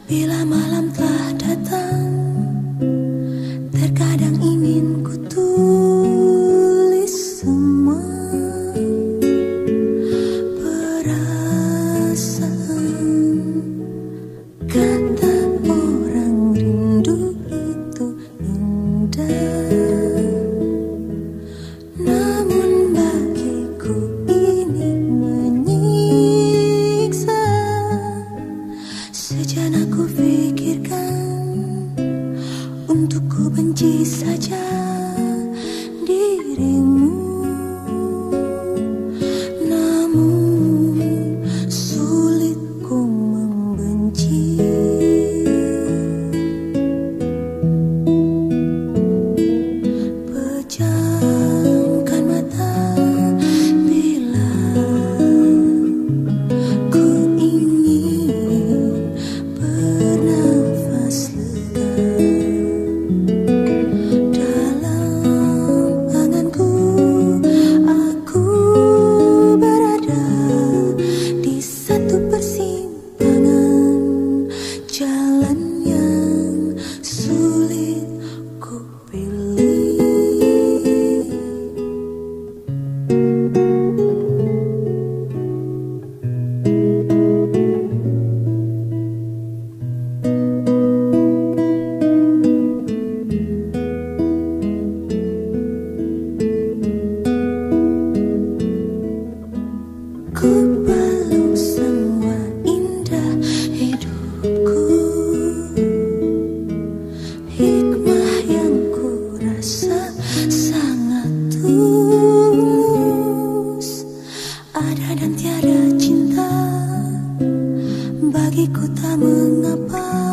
Bila malam telah datang, terkadang ingin ku tulis semua perasaan. Kata orang rindu itu indah, namun bagiku ini menyiksa. Sejenak ku pikirkan, untuk ku benci saja dirimu. Namun sulit ku membenci. Pejamkan mata bila ku ingin bernafas lega. Dalam anganku aku berada di satu persimpangan, jalan yang sulit ku pilih. Ku peluk semua indah hidupku, hikmah yang ku rasa sangat tulus. Ada dan tiada cinta, bagiku tak mengapa.